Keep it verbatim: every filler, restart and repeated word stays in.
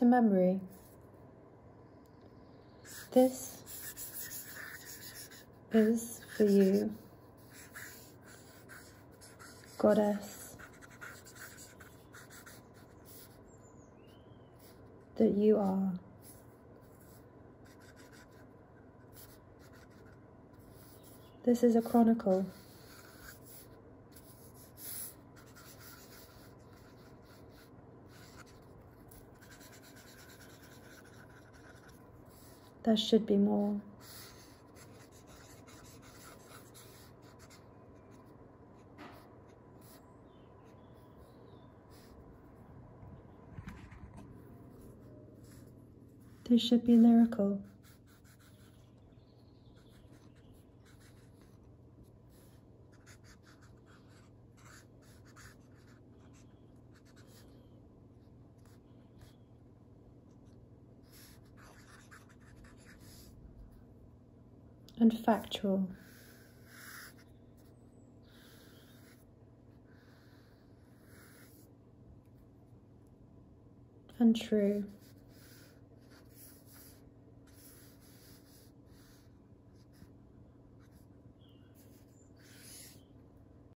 to memory. This is for you, Goddess, that you are. This is a chronicle. There should be more. This should be lyrical. And factual. And true.